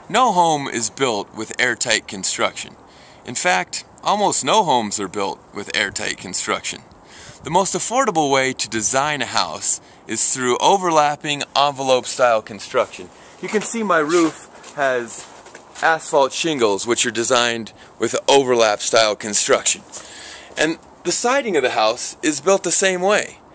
No home is built with airtight construction. In fact, almost no homes are built with airtight construction. The most affordable way to design a house is through overlapping envelope-style construction. You can see my roof has asphalt shingles which are designed with overlap-style construction. And the siding of the house is built the same way.